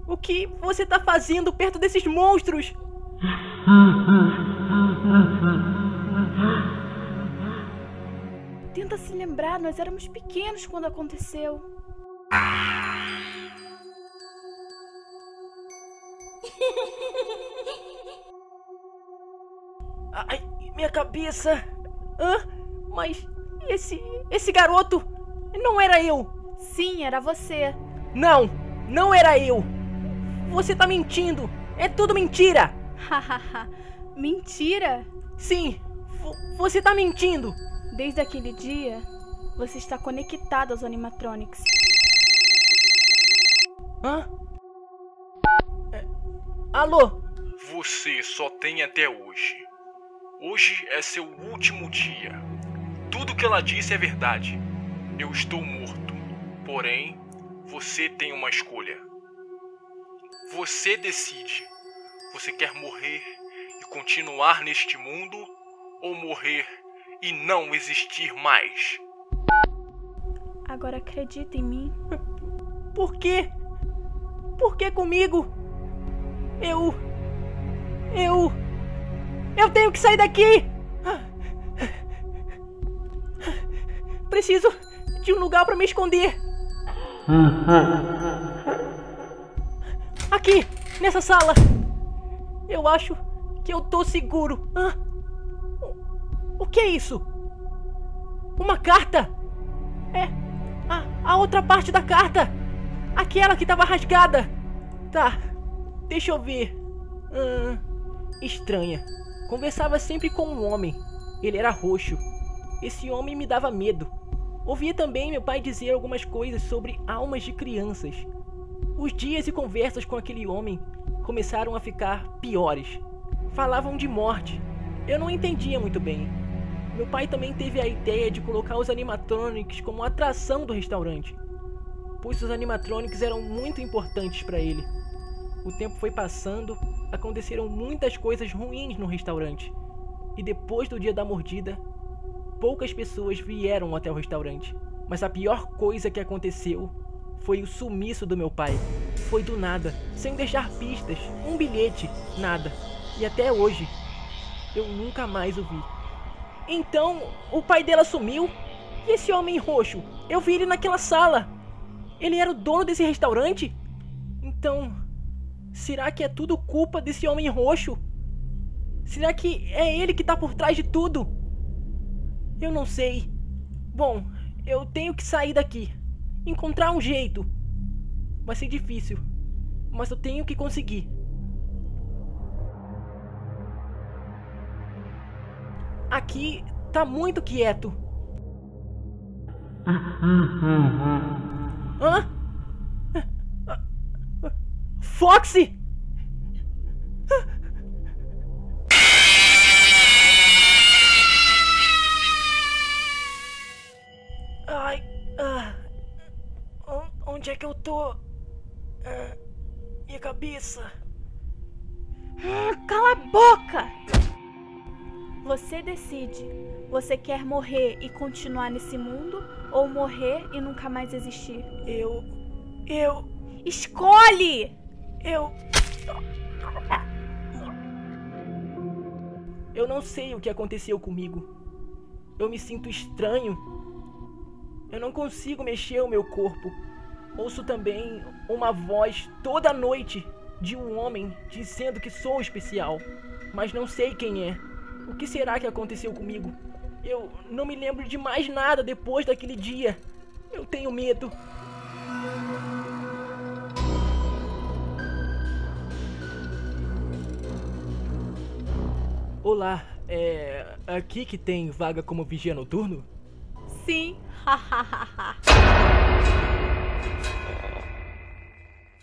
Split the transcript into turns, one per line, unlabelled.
O que você tá fazendo perto desses monstros?
Tenta se lembrar, nós éramos pequenos quando aconteceu.
Ai, minha cabeça. Hã? Mas esse garoto não era eu.
Sim, era você.
Não era eu. Você tá mentindo. É tudo mentira.
Hahaha. Mentira?
Sim, você tá mentindo.
Desde aquele dia, você está conectado aos animatronics.
Hã? Alô?
Você só tem até hoje. Hoje é seu último dia. Tudo que ela disse é verdade. Eu estou morto. Porém, você tem uma escolha. Você decide. Você quer morrer e continuar neste mundo ou morrer e não existir mais?
Agora acredita em mim.
Por quê? Por que comigo? Eu tenho que sair daqui! Preciso de um lugar pra me esconder. Aqui, nessa sala. Eu acho que eu tô seguro. Hã? O que é isso? Uma carta? É, a outra parte da carta. Aquela que tava rasgada. Tá, deixa eu ver. Estranha. Conversava sempre com um homem. Ele era roxo. Esse homem me dava medo. Ouvia também meu pai dizer algumas coisas sobre almas de crianças. Os dias e conversas com aquele homem começaram a ficar piores. Falavam de morte. Eu não entendia muito bem. Meu pai também teve a ideia de colocar os animatronics como atração do restaurante, pois os animatronics eram muito importantes para ele. O tempo foi passando, aconteceram muitas coisas ruins no restaurante. E depois do dia da mordida, poucas pessoas vieram até o restaurante. Mas a pior coisa que aconteceu foi o sumiço do meu pai. Foi do nada, sem deixar pistas, um bilhete, nada. E até hoje, eu nunca mais o vi. Então, o pai dela sumiu? E esse homem roxo? Eu vi ele naquela sala. Ele era o dono desse restaurante? Então, será que é tudo culpa desse homem roxo? Será que é ele que tá por trás de tudo? Eu não sei. Bom, eu tenho que sair daqui. Encontrar um jeito. Vai ser difícil, mas eu tenho que conseguir. Aqui tá muito quieto. Hã? Foxy! Ai, onde é que eu tô? Minha cabeça.
Cala a boca! Você decide. Você quer morrer e continuar nesse mundo ou morrer e nunca mais existir? Escolhe!
Eu não sei o que aconteceu comigo. Eu me sinto estranho. Eu não consigo mexer o meu corpo. Ouço também uma voz toda noite de um homem dizendo que sou especial, mas não sei quem é. O que será que aconteceu comigo? Eu não me lembro de mais nada depois daquele dia. Eu tenho medo. Olá, é aqui que tem vaga como vigia noturno?
Sim, hahaha.